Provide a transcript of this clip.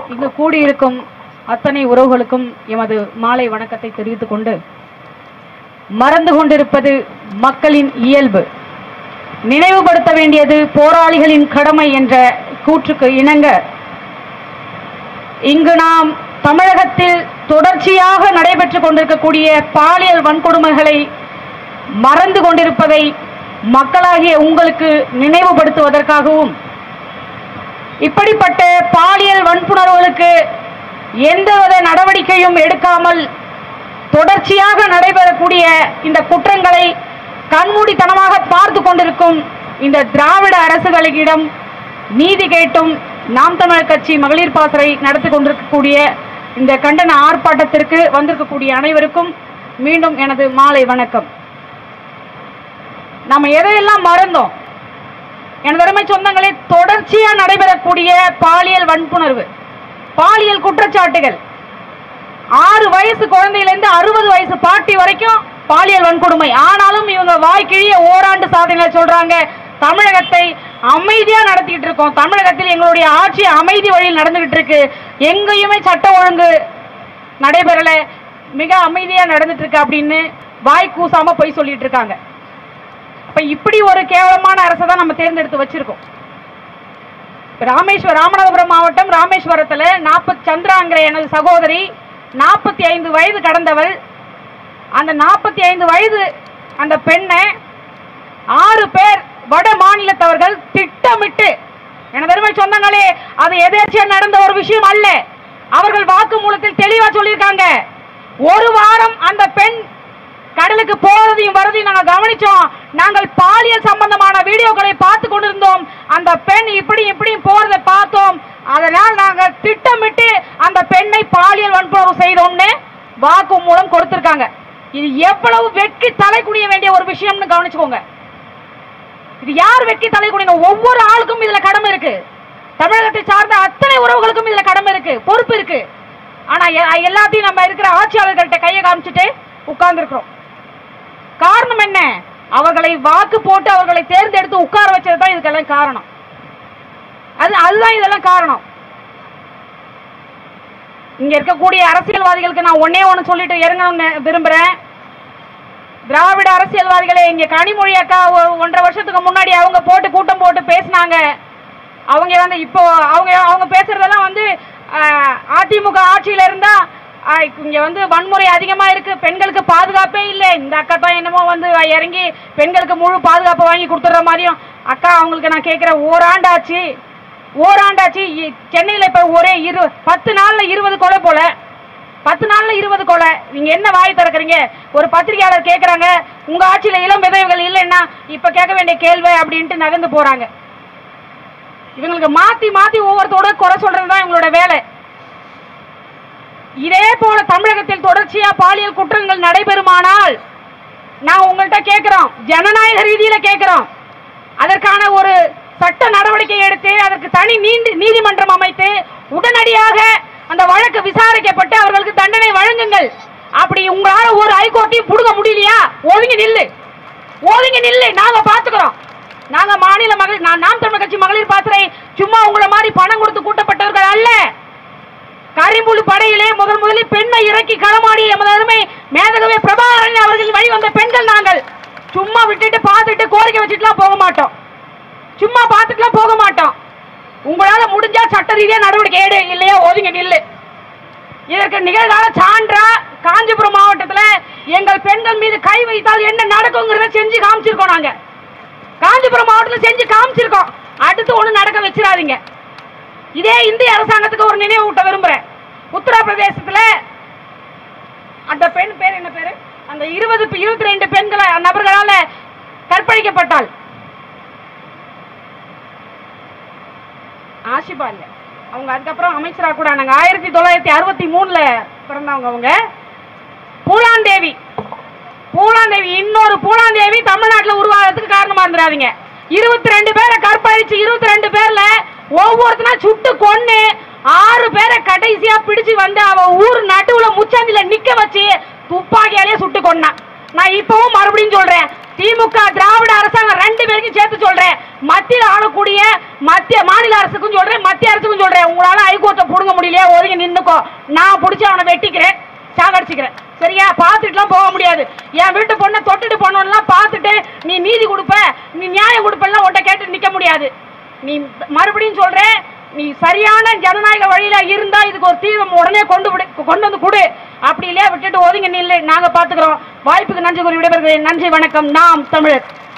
இங்கு கூடியிருக்கும் அத்தனை உறவுகளுக்கும் எமது மாலை வணக்கத்தை தெரிவித்துக் கொண்டு, மறந்து கொண்டிருப்பது மக்களின் இயல்பு, நினைவுபடுத்த வேண்டியது போராளிகளின் கடமை என்ற கூற்றுக்கு இணங்க இங்கு நாம் தமிழகத்தில் தொடர்ச்சியாக நடைபெற்றுக் கொண்டிருக்கக்கூடிய பாலியல் வன்கொடுமைகளை மறந்து கொண்டிருப்பதை மக்களாகிய உங்களுக்கு நினைவுபடுத்துவதற்காகவும், இப்படிப்பட்ட பாலியல் வன்புணர்வுகளுக்கு எந்தவித நடவடிக்கையும் எடுக்காமல் தொடர்ச்சியாக நடைபெறக்கூடிய இந்த குற்றங்களை கண்மூடித்தனமாக பார்த்து கொண்டிருக்கும் இந்த திராவிட அரசுகளிடம் நீதி கேட்டும் நாம் தமிழர் கட்சி மகளிர் பாசறை நடத்தி கொண்டிருக்கக்கூடிய இந்த கண்டன ஆர்ப்பாட்டத்திற்கு வந்திருக்கக்கூடிய அனைவருக்கும் மீண்டும் எனது மாலை வணக்கம். நம்ம எதையெல்லாம் மறந்தோம்? எனது அருமை சொந்தங்களே, தொடர்ச்சியா நடைபெறக்கூடிய பாலியல் வன்புணர்வு, பாலியல் குற்றச்சாட்டுகள், 6 வயசு குழந்தையிலிருந்து 60 வயசு பாட்டி வரைக்கும் பாலியல் வன்கொடுமை. ஆனாலும் இவங்க வாய்க்கிழிய ஓராண்டு சாதனைகளை சொல்றாங்க. தமிழகத்தை அமைதியா நடத்திக்கிட்டு இருக்கோம், தமிழகத்தில் எங்களுடைய ஆட்சி அமைதி வழியில் நடந்துகிட்டு இருக்கு, எங்கேயுமே சட்ட ஒழுங்கு நடைபெறல, மிக அமைதியா நடந்துட்டு இருக்கு அப்படின்னு வாய் கூசாம போய் சொல்லிட்டு இருக்காங்க. அப்ப இப்படி ஒரு கேவலமான அரசை தான் நம்ம தேர்ந்தெடுத்து வச்சிருக்கோம். ராமநாதபுரம் மாவட்டம் ராமேஸ்வரத்துல சந்திராங்கிற எனது சகோதரி 45 வயது கடந்தவள். அந்த 45 வயது அந்த பெண்ணை 6 பேர் வட மாநிலத்தவர்கள் திட்டமிட்டு, எனது அருமை சொந்தங்களே, அது எதேர்ச்சியா நடந்த ஒரு விஷயம் அல்ல. அவர்கள் வாக்குமூலத்தில் தெளிவா சொல்லியிருக்காங்க. ஒரு வாரம் அந்த பெண் கடலுக்கு போறதையும் வரதையும் நாங்கள் கவனிச்சோம். நாங்கள் பாலியல் சம்பந்தமான வீடியோக்களை பார்த்து கொண்டிருந்தோம். அந்த பெண் இப்படி போறதை பார்த்தோம். அதனால் நாங்கள் திட்டமிட்டு அந்த பெண்ணை பாலியல் வன்புணர்வு செய்தோம்னு வாக்குமூலம் கொடுத்திருக்காங்க. இது எவ்வளவு வெட்கி தலை குனிய வேண்டிய ஒரு விஷயம்னு கவனிச்சுக்கோங்க. இது யார் வெட்கி தலை குனியணும்? ஒவ்வொரு ஆளுக்கும் இதுல கடமை இருக்கு. தமிழகத்தை சார்ந்த அத்தனை உறவுகளுக்கும் இதுல கடமை இருக்கு, பொறுப்பு இருக்கு. ஆனா எல்லாத்தையும் நம்ம இருக்கிற ஆட்சியாளர்கள்ட்ட கையை காமிச்சுட்டு உட்கார்ந்து இருக்கிறோம். காரணம் என்ன? அவர்களை வாக்கு போட்டு அவர்களை தேர்ந்தெடுத்து உட்கார வச்சதுதான் இதுக்கெல்லாம் காரணம். அதுதான் இதெல்லாம் காரணம். இங்க இருக்கக்கூடிய அரசியல்வாதிகளுக்கு நான் ஒன்னே ஒன்று சொல்லிட்டு இறங்கணும்னு விரும்புறேன். திராவிட அரசியல்வாதிகளே, இங்க கனிமொழி அக்கா 1.5 வருஷத்துக்கு முன்னாடி அவங்க கூட்டம் போட்டு பேசினாங்க. அவங்க இப்போ அவங்க பேசுறதெல்லாம் அதிமுக ஆட்சியில இருந்தா இங்க வன்முறை அதிகமா இருக்கு, பெண்களுக்கு பாதுகாப்பே இல்லை. இந்த அக்கா தான் என்னமோ இறங்கி பெண்களுக்கு முழு பாதுகாப்பு வாங்கி கொடுத்துற மாதிரியும். அக்கா, அவங்களுக்கு நான் கேட்கிறேன், ஓராண்டாச்சு சென்னையில இப்ப ஒரே 10 நாள்ல 20 கொலை போல, 10 நாள்ல 20 கொலை. நீங்க என்ன வாய் திறக்கிறீங்க? ஒரு பத்திரிகையாளர் கேட்கறாங்க, உங்க ஆட்சியில இளம் விதவைகள் இல்லைன்னா இப்ப கேட்க வேண்டிய கேள்வி அப்படின்ட்டு நகர்ந்து போறாங்க. இவங்களுக்கு மாத்தி ஒவ்வொருத்தோட குறை சொல்றதுதான் இவங்களோட வேலை. இதே போல தமிழகத்தில் தொடர்ச்சியா பாலியல் குற்றங்கள் நடைபெறுமானால் நான் உங்கள்கிட்ட கேட்கிறோம், ஜனநாயக ரீதியில கேட்கிறோம், அதற்கான ஒரு சட்ட நடவடிக்கை எடுத்து அதற்கு தனி நீதிமன்றம் அமைத்து உடனடியாக அந்த வழக்கு விசாரிக்கப்பட்டு அவர்களுக்கு தண்டனை வழங்குங்கள். அப்படி உங்களால ஒரு ஹைகோர்ட்டையும் புடுங்க முடியலையா? ஒதுங்கி நில்லு, நாங்க பாத்துக்கிறோம். நாங்க மாநில மகளிர் நாம் தமிழர் கட்சி மகளிர் பாசறை சும்மா உங்களை மாதிரி பணம் கொடுத்து கூட்டப்பட்டவர்கள் அல்ல. கரிம்புலி படையிலே முதலில் பெண்ணை இறக்கி களமாடி எமது அருமை மேதகவே பிரபாகரன் அவர்கள் வழி வந்த பெண்கள் நாங்கள். சும்மா விட்டுட்டு பார்த்துட்டு கோரிக்கை வச்சுட்டுலாம் போக மாட்டோம். உங்களால முடிஞ்சா சட்ட ரீதியா நடவடிக்கை எடு, இல்லையா ஒதுங்கி நில்லு. இதற்கு நிகழ்கால சான்றா காஞ்சிபுரம் மாவட்டத்துல எங்கள் பெண்கள் மீது கை வைத்தால் என்ன நடக்குங்கிறத செஞ்சு காமிச்சிருக்கோம். நாங்க காஞ்சிபுரம் மாவட்டத்தில் செஞ்சு காமிச்சிருக்கோம். அடுத்து ஒண்ணு நடக்க வச்சிடாதீங்க. இதே இந்திய அரசாங்கத்துக்கு ஒரு நினைவு ஊட்ட விரும்புறேன். உத்தரப்பிரதேசத்துல அந்த பெண் பேர் என்ன பேரு? அந்த 22 பெண்கள் நபர்களால கற்பழிக்கப்பட்டாள். ஆஷிபா இல்ல, அவங்க அதுக்கப்புறம் அமைச்சரா கூட 1963 பிறந்தவங்க. அவங்க பூலாந்தேவி, இன்னொரு பூலாந்தேவி தமிழ்நாட்டில் உருவாகிறதுக்கு காரணமா இருந்துடாதீங்க. 22 பேரை கற்பழிச்சு 22 பேர்ல ஒவ்வொருத்தனா சுட்டு கொன்னு 6 பேரை கடைசியா பிடிச்சு அவ ஊர் நடுவுல முச்சந்தில நிக்க வச்சு துப்பாக்கியாலே சுட்டு கொண்டான். நான் இப்பவும் மறுபடியும் சொல்றேன், திமுக திராவிட அரசாங்கம் 2 பேருக்கும் சேர்த்து சொல்றேன். மத்தியில் ஆளக்கூடிய மாநில அரசுக்கும் சொல்றேன், மத்திய அரசுக்கும் சொல்றேன். உங்களால ஹைகோர்ட்டை புடுங்க முடியலையா போ, நான் பிடிச்சி அவனை வெட்டிக்கிறேன், சாகடிச்சுக்கிறேன். சரியா? பார்த்துட்டுலாம் போக முடியாது. என் வீட்டு பொண்ணை தொட்டுட்டு போனோம்லாம் பார்த்துட்டு நீ நீதி கொடுப்ப, நீ நியாயம் கொடுப்பெல்லாம் உன்ட்ட கேட்டு நிற்க முடியாது. நீ மறுபடியும் சொல்றேன், நீ சரியான ஜனநாயக வழியில இருந்தா இதுக்கு ஒரு தீர்வு உடனே கொண்டு வந்து கொடு. அப்படி இல்லையா விட்டுட்டு ஒதுங்க நில்லு, நாங்க பாத்துக்கிறோம். வாய்ப்புக்கு நன்றி கூறி விடைபெறுகிறேன். நன்றி, வணக்கம். நாம் தமிழர்.